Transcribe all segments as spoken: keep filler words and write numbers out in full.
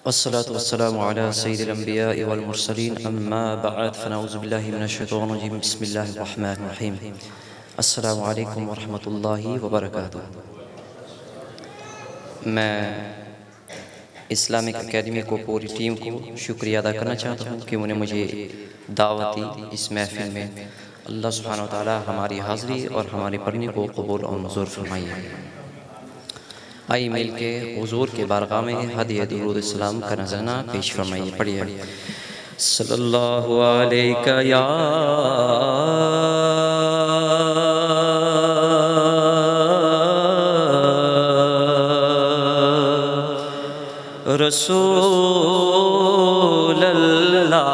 والصلاة والسلام على سيد الأنبياء والمرسلين أما بعد فنعوذ بالله من الشيطان الرجيم بسم الله الرحمن الرحيم السلام علیکم ورحمۃ اللہ وبرکاتہ۔ میں اسلامک اکیڈمی کو پوری ٹیم کو شکریہ ادا کرنا چاہتا ہوں کہ انہوں نے مجھے دعوت دی اس محفل میں۔ اللہ سبحانہ و تعالی ہماری حاضری اور ہماری پڑھنے کو قبول اور منظور فرمائیے۔ آئی مل کے حضور کے بارگاہ میں ہدیہ درود السلام کا نذرانہ پیش فرمائیے۔ پڑھیے صلی اللہ علیہ یا رسول اللہ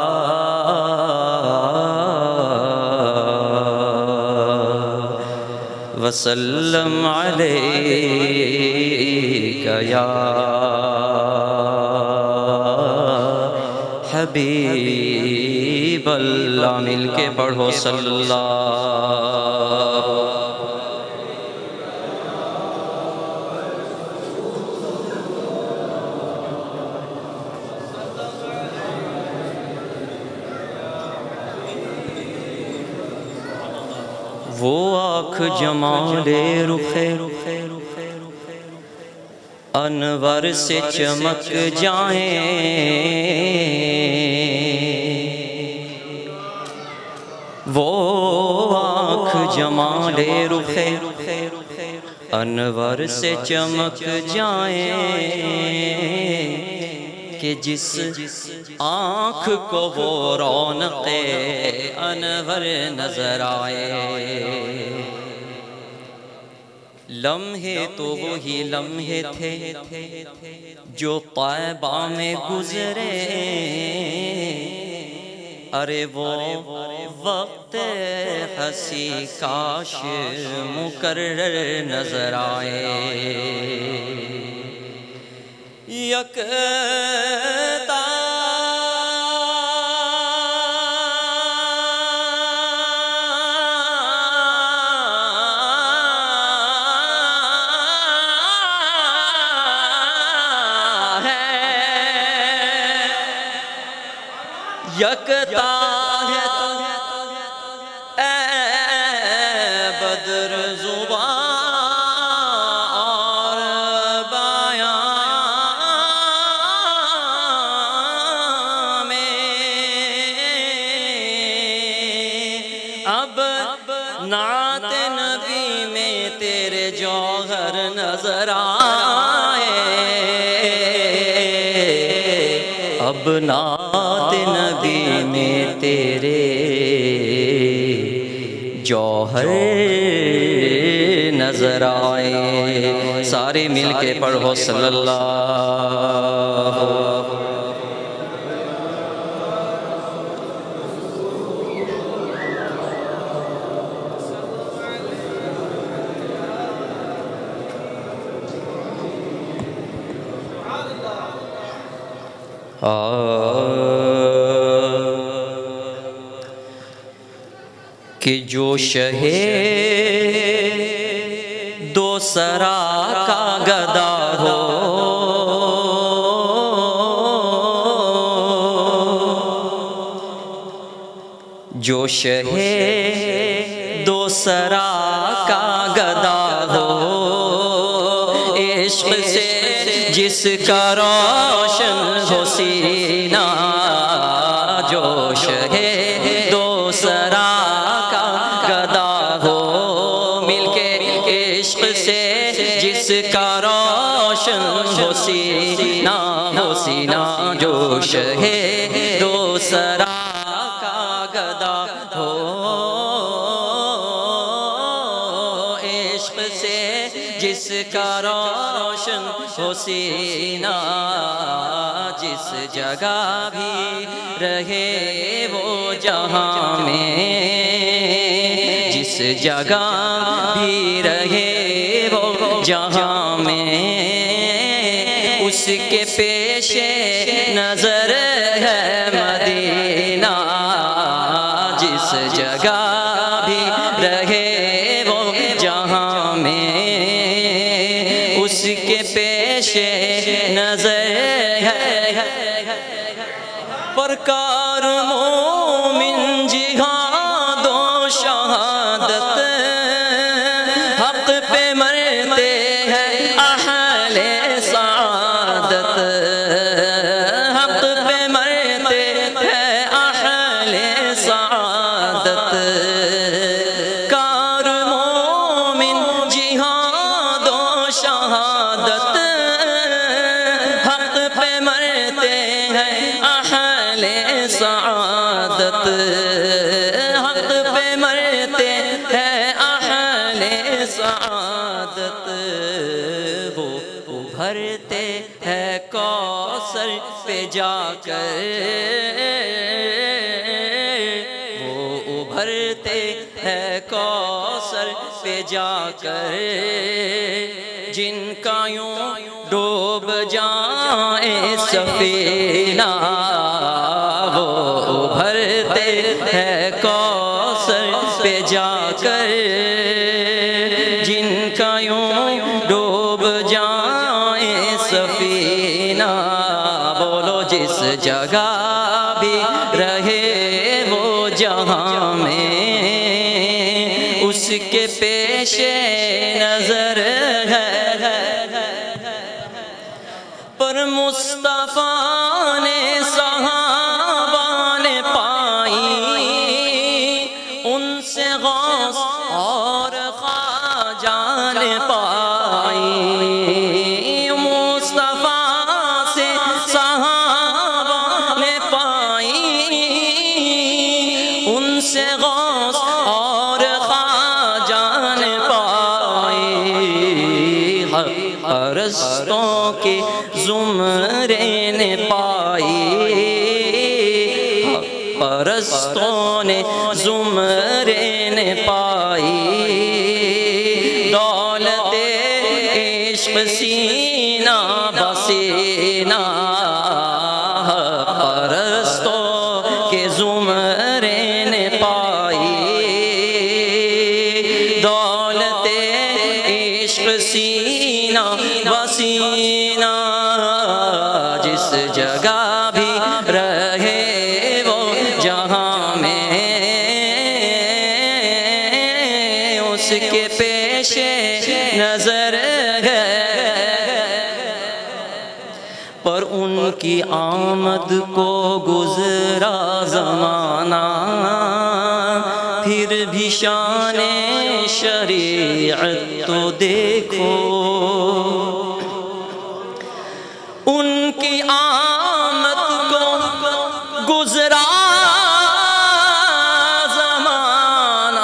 وسلم علیک یا حبیب اللہ۔ مل کے پڑھو صلی اللہ۔ وہ آنکھ جمال رخ انور سے چمک جائیں، وہ آنکھ جمال رخ انور سے چمک جائیں کہ جس آنکھ کو وہ رونق انور نظر آئے۔ لمحے تو وہی لمحے تھے جو طیبہ میں گزرے، ارے وہ وقت ہنسی کاش مکرر نظر آئے۔ یکتا یکتا ہے تو اے بدر زبان اور بیان میں، اب نعت نبی میں تیرے جوہر نظر آئے، اب نعت نبی میں تیرے جوہر نظر آئے۔ سارے مل کے پڑھو صلی اللہ۔ کہ جو شہ دو سرا کا گدا ہو، جو شہ دو سرا کا گدا ہو، عشق سے جس کا روشن ہو سینہ، جو شہ دو سرا جس کا روشن ہو سینہ، ہو سینہ، جو شہ دو سرا کا گدا ہو، عشق سے جس کا روشن ہو سینہ، جس جگہ بھی رہے وہ جہاں میں، جس جگہ بھی رہے جہاں میں، اس کے پیش نظر ہے مدینہ، جس جگہ بھی رہے وہ جہاں میں، اس کے پیش نظر ہے پر کار مومن جہاد و شہادت حق پہ مرتے ہیں اہل سعادت حق پہ مرتے ہیں اہل سعادت کار مومن جہاد و شہادت حق پہ مرتے ہیں اہل سعادت حق پہ مرتے ہیں اہل سعادت وہ ابھرتے ہیں کوثر پہ جا کر وہ ابھرتے ہیں کوثر پہ جا کر جن کا یوں ڈوب جائے سفینہ وہ ابھرتے ہیں کوثر پہ جا کر جن کا یوں ڈوب جائے سفینہ بولو جس جگہ بھی رہے وہ جہاں میں اس کے پیش نظر ہے پر مصطفیٰ نے صحابہ نے پائی ان سے غوث اور خواجہ نے پائی مصطفیٰ سے صحابہ نے پائی ان سے غوث اور خواجہ نے پائی پرستوں کے زمرے نے پائی پرستوں نے زمرے نے پائی دولت عشق سینہ بسینہ پرستوں کے زمرے نے پائی دولت عشق سینہ بسینہ جس جگہ بھی رہے وہ جہاں میں اس کے پیش نظر ہے پر ان کی آمد کو گزرا زمانہ پھر بھی شان شریعت تو دیکھو ان کی آمد کو گزرا زمانہ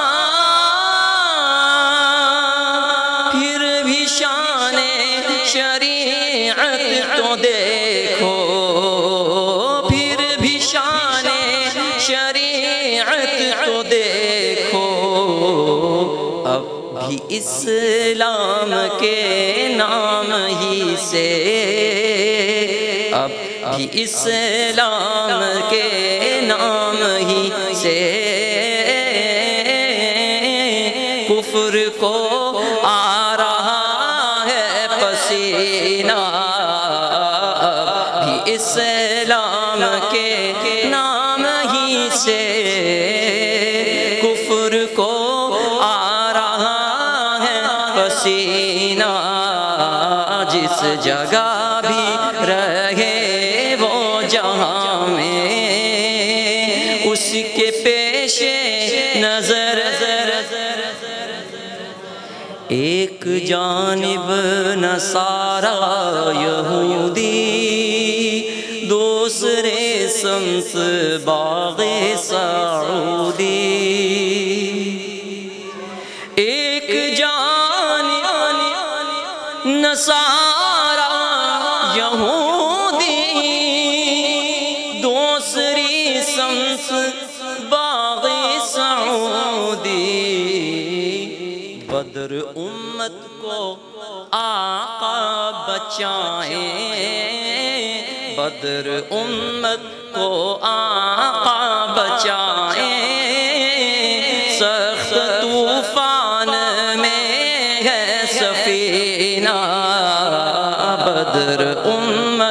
پھر بھی شان شریعت تو دیکھو پھر بھی شان شریعت تو دیکھو اب بھی اسلام کے نام ہی سے اب بھی اسلام کے نام ہی سے کفر کو آ رہا ہے پسینہ اب بھی اسلام کے نام ہی سے کفر کو آ رہا ہے پسینہ جس جگہ بھی رہے وہ جہاں میں اس کے پیش نظر ایک جانب نصارہ یہودی دوسرے سمت باغ سعودی ایک جانب نصارہ یہودی دوسری سمت باغ سعودی بدر امت کو آقا بچائیں بدر امت کو آقا بچائیں سخت طوفان میں ہے سفینہ بدر امت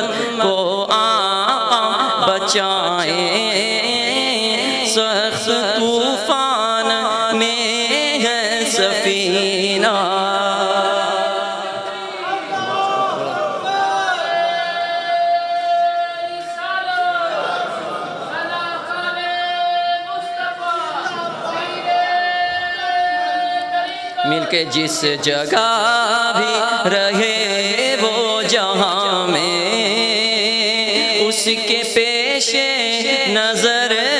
وہ آقا بچائیں، سخت طوفان میں ہے سفینہ۔ مل کے جس جگہ بھی رہے وہ جہاں میں، اس کے پیش نظر